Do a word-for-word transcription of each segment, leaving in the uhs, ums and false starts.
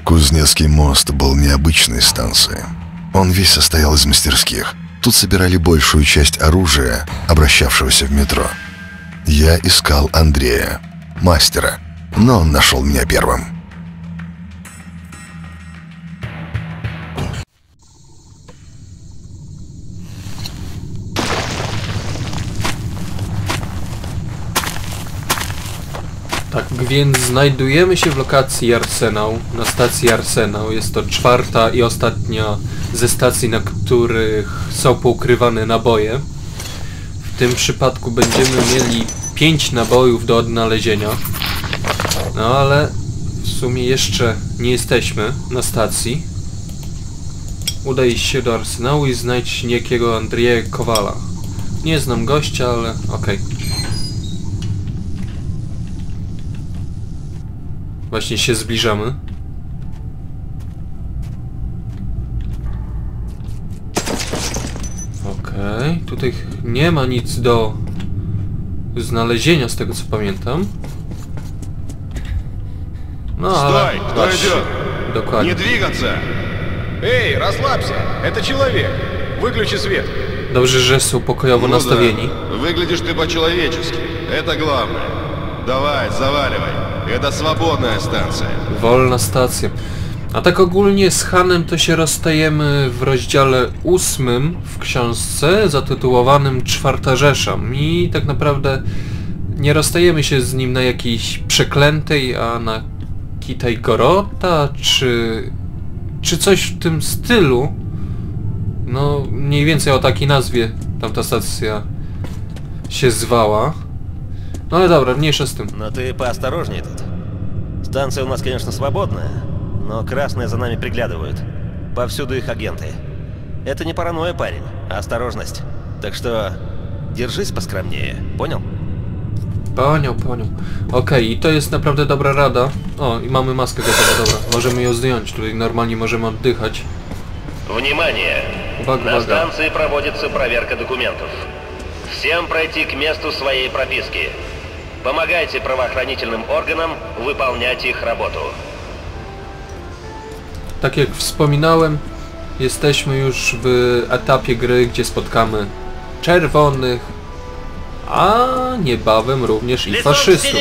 Кузнецкий мост был необычной станцией. Он весь состоял из мастерских. Тут собирали большую часть оружия, обращавшегося в метро. Я искал Андрея, мастера, но он нашел меня первым. Tak więc znajdujemy się w lokacji Arsenał, na stacji Arsenał. Jest to czwarta i ostatnia ze stacji, na których są poukrywane naboje. W tym przypadku będziemy mieli pięć nabojów do odnalezienia. No ale w sumie jeszcze nie jesteśmy na stacji. Udaj się do Arsenału i znajdź niejakiego Andrzeja Kowala. Nie znam gościa, ale okej. Okay. Właśnie się zbliżamy. Okej, okay. Tutaj nie ma nic do znalezienia, z tego co pamiętam. No ale... Stój! Kto idzie? Dokładnie. Nie двигаться! Ej, расслабься! Это человек! Выключи свет! Dobrze, że są pokojowo nastawieni. Выглядишь ты по-человечески. Это главное. Давай, заваливай. Это свободная станция. Wolna stacja. A tak ogólnie z Hanem to się rozstajemy w rozdziale ósmym w książce zatytułowanym Czwarta Rzesza. I tak naprawdę nie rozstajemy się z nim na jakiejś przeklętej, a na Kitaj-Gorota, czy... czy coś w tym stylu. No, mniej więcej o takiej nazwie tamta stacja się zwała. No ale dobra, mniejsza z tym. Но ты поосторожнее тут. Станция у нас, конечно, свободная, но красные за нами приглядывают. Повсюду их агенты. Это не паранойя, парень, а осторожность. Так что держись поскромнее, понял? Poнял, poнял. Okej, okay, i to jest naprawdę dobra rada. O, i mamy maskę gotowa, dobra. Możemy ją zdjąć, tutaj normalnie możemy oddychać. Внимание! Uwaga, На uwaga. станции проводится проверка документов. Всем пройти к месту своей прописки. Помогайте правоохранительным органам выполнять их работу. Tak jak wspominałem, jesteśmy już w etapie gry, gdzie spotkamy czerwonych, a niebawem również i faszystów.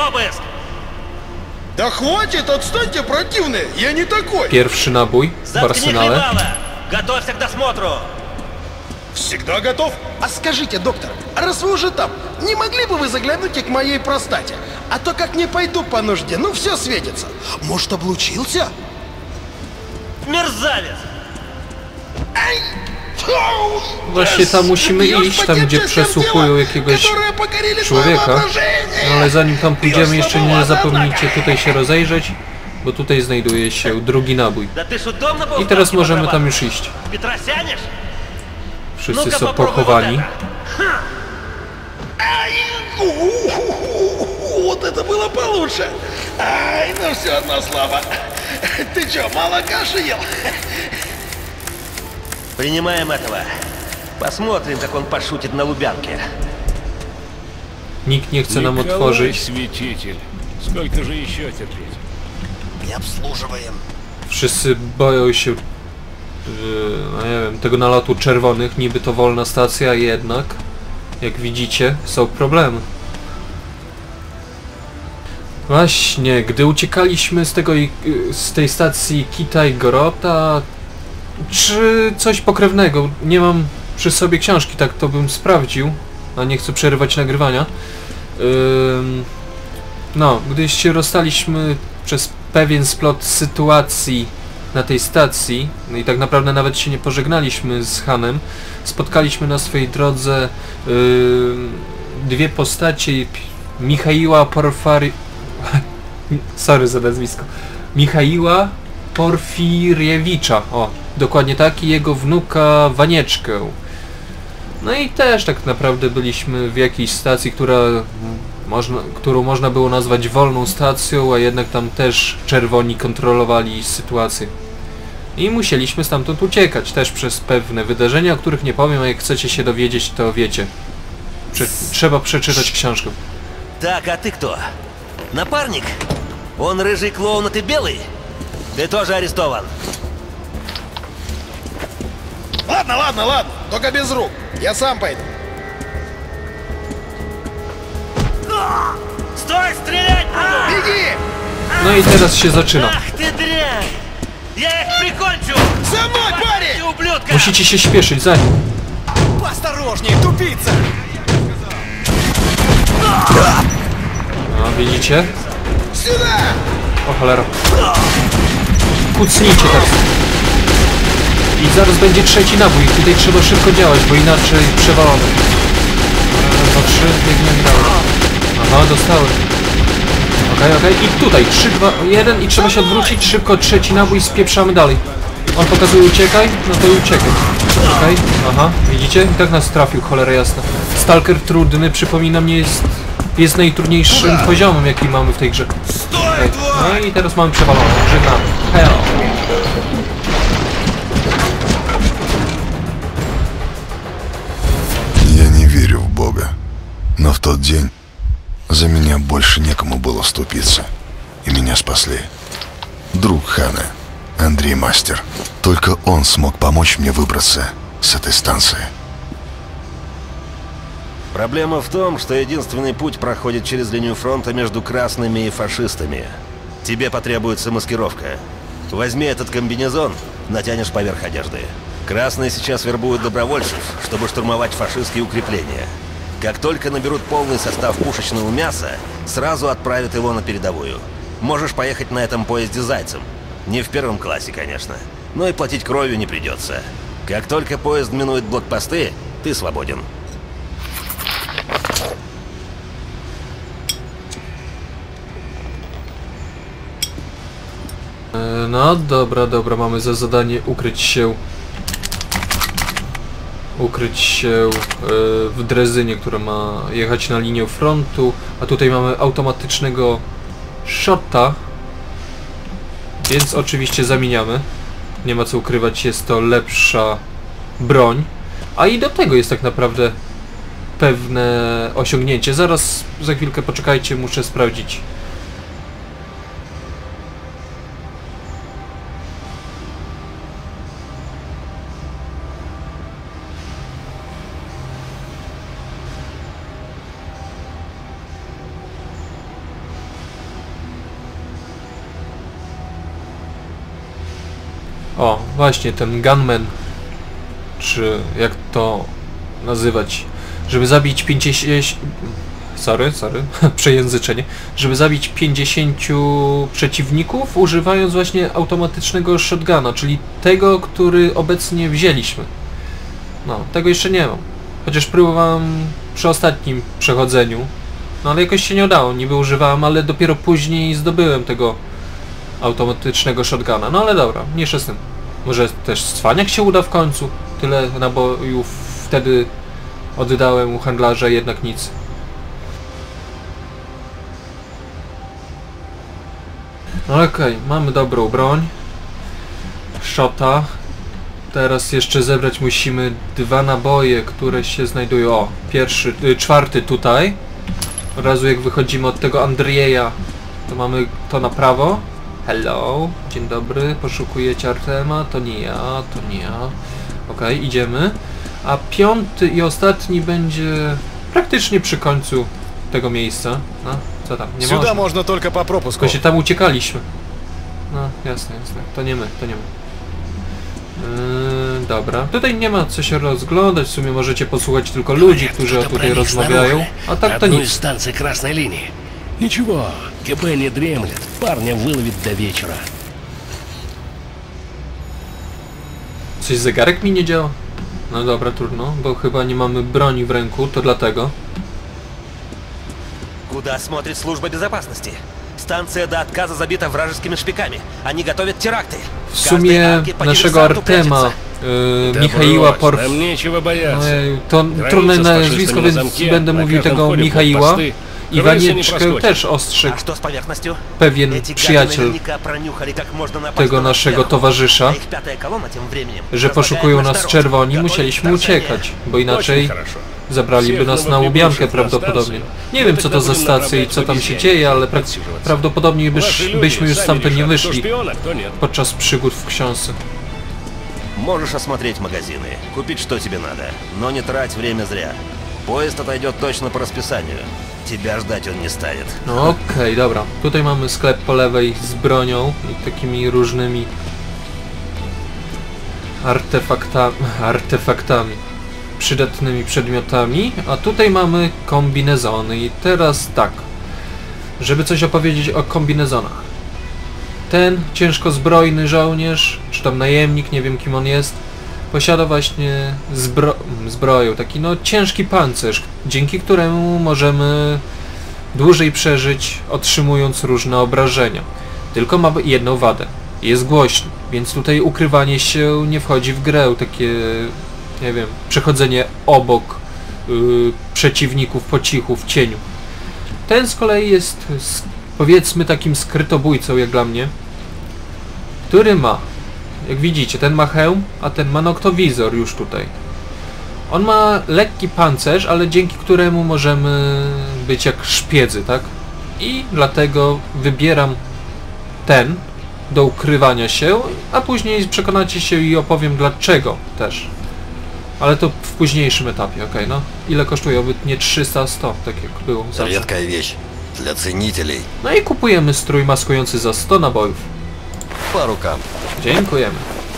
Да хватит, отстаньте, противные! Я не такой! Pierwszy nabój w arsenale. Готовься к досмотру! Всегда готов. А скажите, доктор, раз вы уже там, не могли бы вы заглянуть и к моей простате? А то как не пойду по нужде, ну все светится. Может, облучился? Мерзавец! Ай! Właśnie tam musimy iść, tam gdzie przesłuchują jakiegoś człowieka. No ale zanim tam pójdziemy, jeszcze nie zapomnijcie tutaj się rozejrzeć, bo tutaj znajduje się drugi nabój. I teraz możemy tam już iść. Wszyscy są pochowani. Вот это было получше. Ай, ну все одно слабо. Ты что, мало каши ел? Принимаем этого. Посмотрим, как он пошутит на Лубянке. Nikt nie chce nam otworzyć. Святитель. Сколько же еще терпеть? Не обслуживаем. Wszyscy boją się, no nie wiem, tego nalotu czerwonych. Niby to wolna stacja, jednak, jak widzicie, są problemy. Właśnie, gdy uciekaliśmy z tego, z tej stacji Kitaj-Gorota, czy coś pokrewnego, nie mam przy sobie książki, tak to bym sprawdził, a nie chcę przerywać nagrywania. Ym, no, gdy się rozstaliśmy przez pewien splot sytuacji na tej stacji, no i tak naprawdę nawet się nie pożegnaliśmy z Hanem, spotkaliśmy na swojej drodze yy, dwie postacie Michaiła Porfari... sorry za nazwisko. Michaiła Porfiriewicza, o, dokładnie tak, i jego wnuka Wanieczkę. No i też tak naprawdę byliśmy w jakiejś stacji, która można, którą można było nazwać wolną stacją, a jednak tam też czerwoni kontrolowali sytuację. I musieliśmy stamtąd uciekać, też przez pewne wydarzenia, o których nie powiem, a jak chcecie się dowiedzieć, to wiecie. Prze trzeba przeczytać książkę. Так, а ты кто? Напарник? Он рыжий клоун, а ты белый? Ты тоже арестован. Ладно, ладно, ладно. Только без рук. Я сам пойду. Стой, стрелять буду! Беги! No i teraz się zaczyna. Ах ты дрянь! Я их прикончу! За мной, парень! Ублюдка! Musicie się śpieszyć za nim. Осторожнее, тупица! No, widzicie? Сюда! O cholera. Kucnijcie teraz. I zaraz będzie trzeci nabój. Tutaj trzeba szybko działać, bo inaczej przewalony. Raz, dwa, trzy, biegniemy dalej. Aha, dostałem. Okej, okej. I tutaj trzy, dwa, jeden i trzeba się odwrócić. Szybko trzeci nabój i spieprzamy dalej. On pokazuje uciekaj, no to uciekaj. Okej, aha, widzicie? I tak nas trafił, cholera jasna. Stalker trudny, przypominam, nie jest... Jest najtrudniejszym poziomem, jaki mamy w tej grze. Okay. No i teraz mamy przewalone. Żegnamy. Hello. Я не верю в Бога. Но в тот день за меня больше некому было вступиться. И меня спасли. Друг Хана, Андрей Мастер. Только он смог помочь мне выбраться с этой станции. Проблема в том, что единственный путь проходит через линию фронта между красными и фашистами. Тебе потребуется маскировка. Возьми этот комбинезон, натянешь поверх одежды. Красные сейчас вербуют добровольцев, чтобы штурмовать фашистские укрепления. Как только наберут полный состав пушечного мяса, сразу отправят его на передовую. Можешь поехать на этом поезде зайцем. Не в первом классе, конечно. Но и платить кровью не придется. Как только поезд минует блокпосты, ты свободен. No dobra, dobra, mamy za zadanie ukryć się ukryć się yy, w drezynie, która ma jechać na linię frontu, a tutaj mamy automatycznego shota, więc oczywiście zamieniamy. Nie ma co ukrywać, jest to lepsza broń, a i do tego jest tak naprawdę pewne osiągnięcie. Zaraz, za chwilkę poczekajcie, muszę sprawdzić. O, właśnie ten gunman, czy jak to nazywać, żeby zabić pięćdziesiąt... Sorry, sorry, przejęzyczenie. Żeby zabić pięćdziesięciu przeciwników, używając właśnie automatycznego shotguna, czyli tego, który obecnie wzięliśmy. No, tego jeszcze nie mam. Chociaż próbowałem przy ostatnim przechodzeniu, no ale jakoś się nie udało, niby używałem, ale dopiero później zdobyłem tego automatycznego shotguna. No ale dobra, mniejsza z tym. Może też cwaniak się uda w końcu. Tyle nabojów wtedy oddałem u handlarza, jednak nic. Okej, okay, mamy dobrą broń. Shota. Teraz jeszcze zebrać musimy dwa naboje, które się znajdują. O, pierwszy, y, czwarty tutaj. Od razu jak wychodzimy od tego Andrieja, to mamy to na prawo. Hello, dzień dobry, poszukujecie Artema? To nie ja, to nie ja. Okej, okay, idziemy. A piąty i ostatni będzie praktycznie przy końcu tego miejsca. No, co tam, nie Сюда można. можно только по пропуску. Tylko się tam uciekaliśmy. No, jasne, jasne. To nie my, to nie my. Yy, dobra. Tutaj nie ma co się rozglądać, w sumie możecie posłuchać tylko ludzi, którzy tutaj rozmawiają. A tak to nic. Станции красной линии. Ничего, КП не дремлет. Парня выловит до вечера. Coś zegarek mi nie działa? No dobra, trudno, bo chyba nie mamy broni w ręku, to dlatego. Куда смотрит служба безопасности? Станция до отказа забита вражескими шпиками. Они готовят теракты. W sumie naszego Artema, yy, Michaiła Porf... Нам нечего бояться. Ojej, to trudne nazwisko, więc będę mówił tego Michaiła. Iwanieczkę też ostrzegł pewien przyjaciel tego naszego towarzysza, że poszukują nas czerwoni, musieliśmy uciekać, bo inaczej zabraliby nas na łubiankę prawdopodobnie. Nie wiem co to za stacja i co tam się dzieje, ale pra prawdopodobnie byś, byśmy już stamtąd nie wyszli podczas przygód w książce. Можешь осмотреть магазины, купить что тебе надо, но не трать время зря. Поезд отойдет точно по расписанию. Тебя ждать он не станет. No okej, okay, dobra. Tutaj mamy sklep po lewej z bronią i takimi różnymi artefaktami, artefaktami, przydatnymi przedmiotami, a tutaj mamy kombinezony i teraz tak, żeby coś opowiedzieć o kombinezonach. Ten ciężkozbrojny żołnierz, czy tam najemnik, nie wiem kim on jest, posiada właśnie zbro zbroję, taki no ciężki pancerz, dzięki któremu możemy dłużej przeżyć, otrzymując różne obrażenia. Tylko ma jedną wadę. Jest głośny, więc tutaj ukrywanie się nie wchodzi w grę, takie, nie wiem, przechodzenie obok yy, przeciwników po cichu, w cieniu. Ten z kolei jest, powiedzmy, takim skrytobójcą, jak dla mnie, który ma, jak widzicie, ten ma hełm, a ten ma noktowizor już tutaj. On ma lekki pancerz, ale dzięki któremu możemy być jak szpiedzy, tak? I dlatego wybieram ten do ukrywania się, a później przekonacie się i opowiem dlaczego też. Ale to w późniejszym etapie, okej, okay, no. Ile kosztuje? Obytnie trzysta, sto, tak jak było zawsze. Редкая вещь для ценителей. No i kupujemy strój maskujący za sto nabojów. По рукам. Dziękujemy.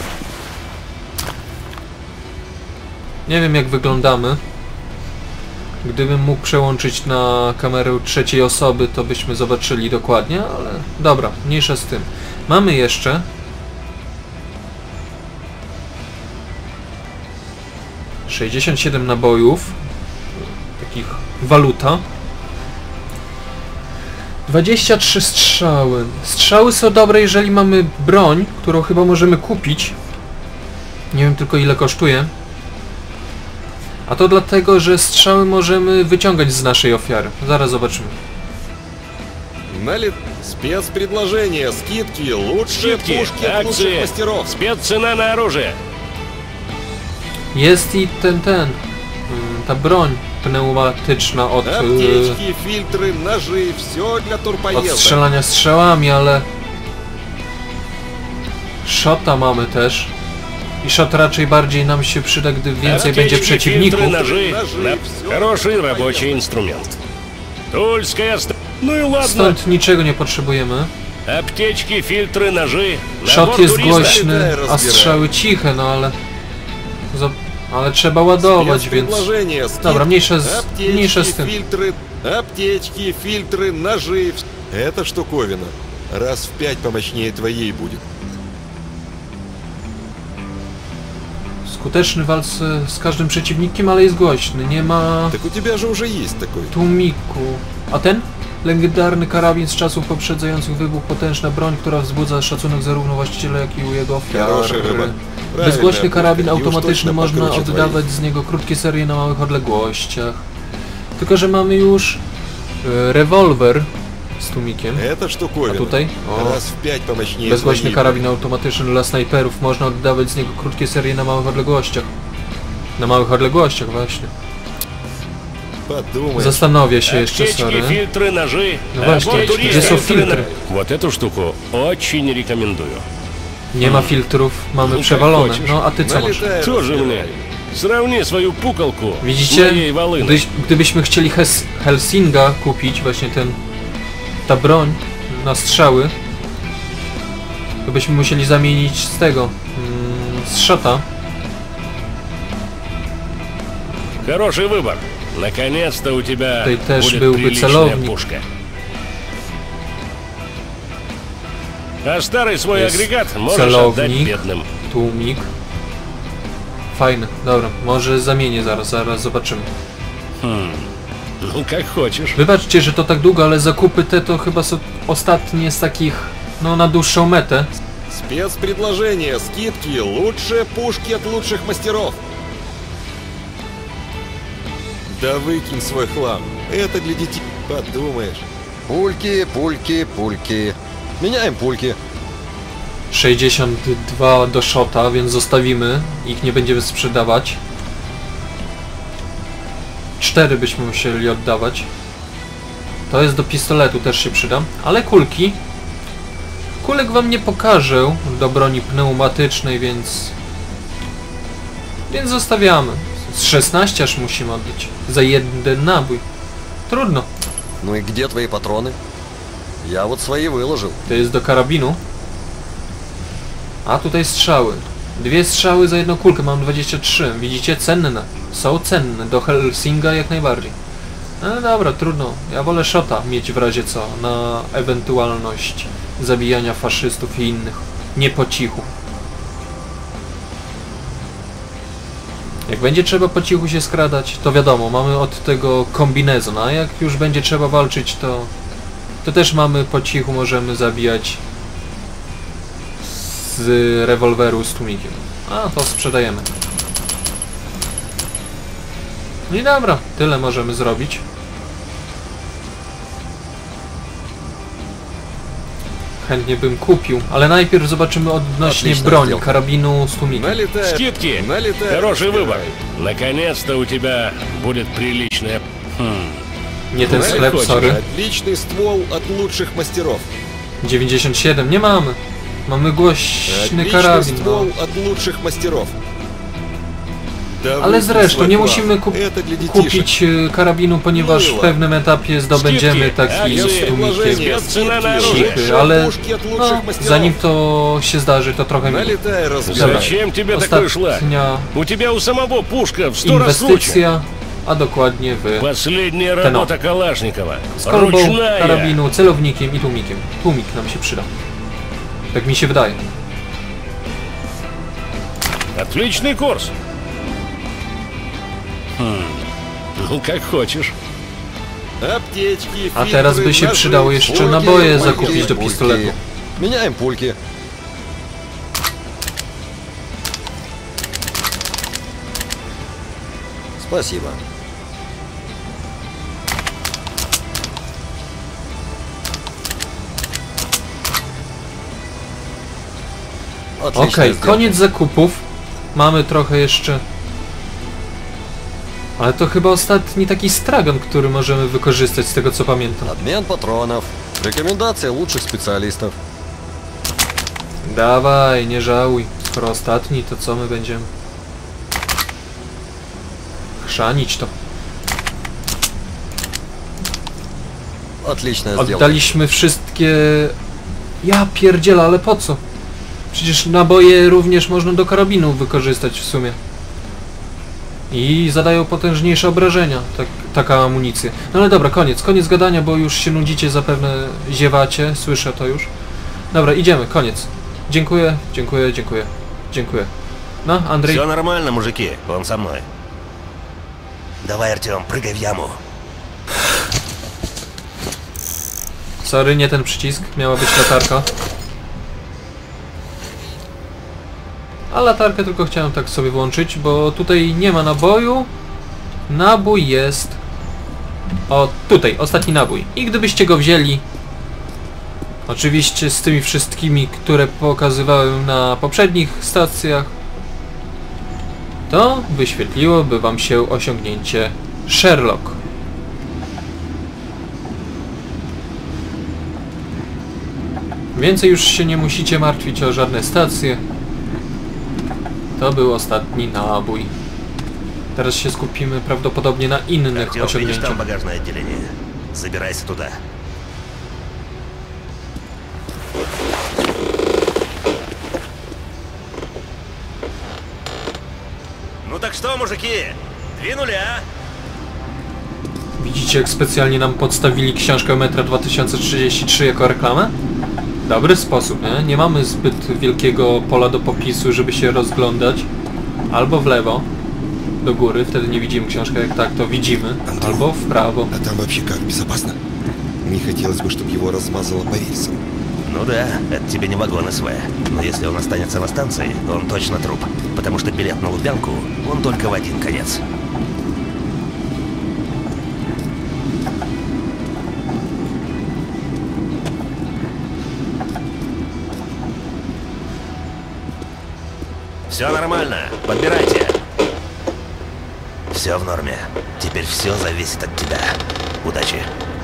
Nie wiem jak wyglądamy. Gdybym mógł przełączyć na kamerę trzeciej osoby, to byśmy zobaczyli dokładnie, ale dobra, mniejsza z tym. Mamy jeszcze sześćdziesiąt siedem nabojów, takich waluta. dwadzieścia trzy strzały. Strzały są dobre, jeżeli mamy broń, którą chyba możemy kupić. Nie wiem tylko ile kosztuje. A to dlatego, że strzały możemy wyciągać z naszej ofiary. Zaraz zobaczymy. Налит спецпредложение, скидки, лучшие пушки от лучших мастеров. Спеццена на оружие. Jest i ten, ten, ta broń pneumatyczna od, Аптечки, фильтры, ножи, все для od турпоезда. strzelania strzałami, ale shota mamy też. I shot raczej bardziej nam się przyda, gdy więcej będzie przeciwników. Ножи. Хороший рабочий инструмент. Тульская ст... Ну и ладно. Stąd niczego nie potrzebujemy. Аптечки, фильтры, ножи. Shot jest głośny, a strzały ciche, no ale... Ale trzeba ładować, więc... Dobra, mniejsza z, mniejsza z tym. Фильтры, аптечки, фильтры, ножи. Эта штуковина раз в пять помощнее твоей будет. Skuteczny w walce z każdym przeciwnikiem, ale jest głośny. Nie ma Так у тебя же уже есть такой. tłumiku. A ten? Legendarny karabin z czasów poprzedzających wybuch, potężna broń, która wzbudza szacunek zarówno właściciela, jak i u jego ofiar. Bezgłośny karabin automatyczny, można oddawać z niego krótkie serie na małych odległościach. Tylko że mamy już e, rewolwer z tłumikiem. Эта штуковина A tutaj? O, раз в пять помощнее bezgłośny твоей. karabin automatyczny dla snajperów, można oddawać z niego krótkie serie na małych odległościach. Na małych odległościach, właśnie. Подумай. Zastanowię się jeszcze, Аптечки, sorry. фильтры, ножи. No właśnie, Авантюристы, gdzie są фильтры, filtry? на- Вот эту штуку очень рекомендую. Nie ma filtrów, mamy przewalone. No a ty co masz? Налетай, Тоже разбирай. мне. Сравни свою пуколку с Widzicie? моей волыной. Gdy, gdybyśmy chcieli Hes Helsinga kupić, właśnie ten, ta broń na strzały, to byśmy musieli zamienić z tego, mm, z shota. Хороший выбор. Наконец-то у тебя Tutaj też будет byłby приличная celownik. пушка. А старый свой Jest агрегат можешь отдать celownik, бедным. tłumik. Fajny, dobra, może zamienię zaraz, zaraz zobaczymy. Ну, как хочешь. Wybaczcie, że to tak długo, ale zakupy te to chyba są ostatnie z takich, no na dłuższą metę. Спецпредложение, скидки, лучшие пушки от лучших мастеров. Да выкинь свой хлам. Это для детей. Подумаешь. Пульки, пульки, пульки. Меняем пульки. sześćdziesiąt dwa do shota, więc zostawimy. Ich nie będziemy sprzedawać. cztery byśmy musieli oddawać. To jest do pistoletu, też się przyda. Ale kulki... Kulek wam nie pokażę do broni pneumatycznej, więc... Więc zostawiamy. Z szesnaście aż musimy oddać. Za jeden nabój. Trudno. Ну и где твои патроны? Я вот свои выложил. To jest do karabinu. A tutaj strzały. Dwie strzały za jedną kulkę, mam dwadzieścia trzy. Widzicie? Cenne. Są cenne. Do Helsinga jak najbardziej. No dobra, trudno. Ja wolę shota mieć w razie co. Na ewentualność zabijania faszystów i innych. Nie po cichu. Jak będzie trzeba po cichu się skradać, to wiadomo, mamy od tego kombinezon, a jak już będzie trzeba walczyć, to to też mamy po cichu, możemy zabijać z rewolweru z tłumikiem. A, to sprzedajemy. No i dobra, tyle możemy zrobić. Chętnie bym kupił, ale najpierw zobaczymy odnośnie broni, karabinu z tłumikiem. Скидки! Хороший выбор. Наконец-то у тебя будет приличная... Хм. Nie ten sklep, sorry. Отличный ствол от лучших мастеров. dziewięćdziesiąt siedem, nie mamy. Mamy głośny Отличный karabin, no. ствол от лучших мастеров. Ale zresztą nie musimy kup kupić karabinu, ponieważ w pewnym etapie zdobędziemy taki z tłumikiem cichy, ale no, zanim to się zdarzy, to trochę minut. Зачем тебе такой шлак? Ostatnia У тебя у самого пушка в сто раз лучше. inwestycja, a dokładnie w Последняя Ten o. работа Калашникова. z kolbą, Ручная. karabinu, celownikiem i tłumikiem. Tłumik nam się przyda. Tak mi się wydaje. Отличный курс. Хм. Ну, как хочешь. Аптечки, A teraz by się фильтры, przydało ножи, jeszcze пульки, naboje пульки, zakupić do Пульки. pistoletu. Меняем пульки. Спасибо. Отлично Okej, сделано. koniec zakupów. Mamy trochę jeszcze... Ale to chyba ostatni taki stragan, który możemy wykorzystać z tego co pamiętam. Обмен патронов. Рекомендация лучших специалистов. Dawaj, nie żałuj. Skoro ostatni, to co my będziemy? Chrzanić to. Отлично сделано. Oddaliśmy wszystkie... Ja pierdzielę, ale po co? Przecież naboje również można do karabinu wykorzystać w sumie. I zadają potężniejsze obrażenia, tak, taka amunicja. No ale dobra, koniec, koniec gadania, bo już się nudzicie, zapewne ziewacie, słyszę to już. Dobra, idziemy, koniec. Dziękuję, dziękuję, dziękuję, dziękuję. No, Andrzej? Все нормально, мужики, он со мной. Давай, Артем, прыгай в яму. Sorry, nie ten przycisk, miała być latarka. A latarkę tylko chciałem tak sobie włączyć, bo tutaj nie ma naboju. Nabój jest... O, tutaj, ostatni nabój. I gdybyście go wzięli... Oczywiście z tymi wszystkimi, które pokazywałem na poprzednich stacjach, to wyświetliłoby wam się osiągnięcie Sherlock. Więcej już się nie musicie martwić o żadne stacje. To był ostatni nabój. Teraz się skupimy prawdopodobnie na innych Артем, видишь osiągnięciach. там багажное отделение? Забирайся туда. Ну так что, мужики, двинули, а? Widzicie, jak specjalnie nam podstawili książkę Metra dwa tysiące trzydzieści trzy jako reklamę? Dobry sposób, nie? Nie mamy zbyt wielkiego pola do popisu, żeby się rozglądać. Albo w lewo, do góry, wtedy nie widzimy książkę, jak tak, to widzimy. Albo w prawo. А там вообще как, безопасно? Не хотелось бы, чтобы его размазало по рельсам. Ну да, это тебе не вагон СВ. Но если он останется на станции, то он точно труп. Потому что билет на Лубянку, он только в один конец. Все нормально, подбирайте. Все в норме. Теперь все зависит от тебя. Удачи.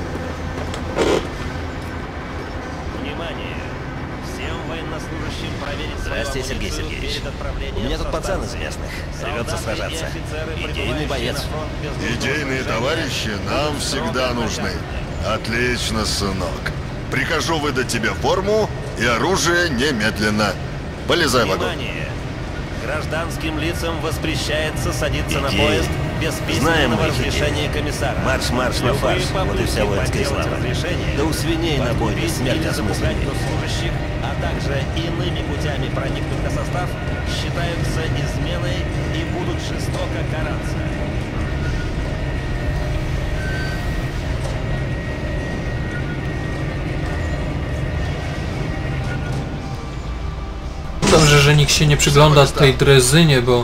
Внимание! Всем военнослужащим проверить... Здравствуйте, Сергей Сергеевич. У меня тут пацан из местных. Рвется сражаться. Идейный боец. Идейные товарищи нам всегда нужны. Отлично, сынок. Прикажу выдать тебе форму и оружие немедленно. Полезай в вагон. Гражданским лицам воспрещается садиться на поезд без письменного разрешения комиссара. Марш-марш на фарш. Вот и вся воинская слава. Да у свиней на бой без смерти осмысленней. А также иными путями проникнуть на состав считаются изменой и будут жестоко караться. Dobrze, że nikt się nie przygląda tej drezynie, bo...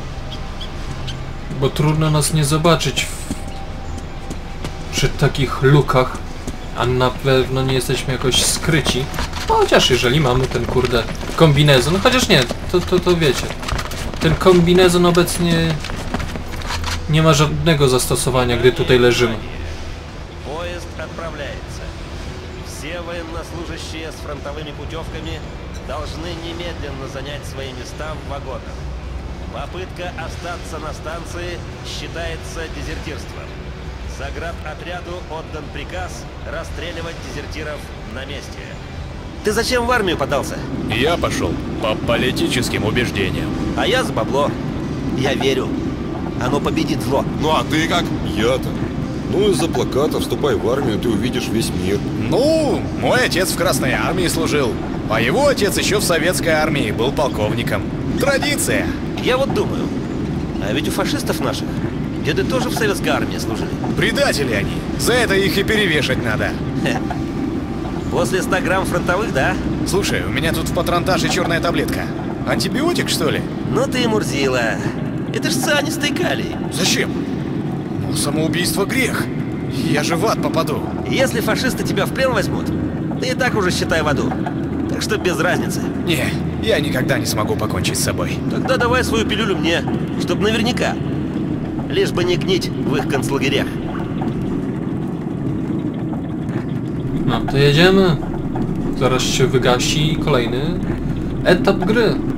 Bo trudno nas nie zobaczyć w, przy takich lukach, a na pewno nie jesteśmy jakoś skryci. Chociaż jeżeli mamy ten kurde kombinezon, chociaż nie, to, to, to wiecie. Ten kombinezon obecnie nie ma żadnego zastosowania, gdy tutaj leżymy. Поезд отправляется. Все военнослужащие с фронтовыми путевками должны немедленно занять свои места в вагонах. Попытка остаться на станции считается дезертирством. Заградотряду отдан приказ расстреливать дезертиров на месте. Ты зачем в армию подался? Я пошел по политическим убеждениям. А я за бабло. Я верю. Оно победит зло. Ну а ты как? Я-то. Ну из-за плаката «Вступай в армию, ты увидишь весь мир». Ну, мой отец в Красной армии служил. А его отец еще в советской армии был полковником. Традиция. Я вот думаю, а ведь у фашистов наших деды тоже в советской армии служили. Предатели они. За это их и перевешать надо. Хе. После ста грамм фронтовых, да? Слушай, у меня тут в патронтаже черная таблетка. Антибиотик, что ли? Ну ты и мурзила. Это ж цианистый калий. Зачем? Ну, самоубийство грех. Я же в ад попаду. Если фашисты тебя в плен возьмут, ты и так уже считай в аду. Так что без разницы. Не, я никогда не смогу покончить с собой. Тогда давай свою пилюлю мне, чтоб наверняка. Лишь бы не гнить в их концлагерях. No, to jedziemy. Zaraz się wygasi kolejny etap gry.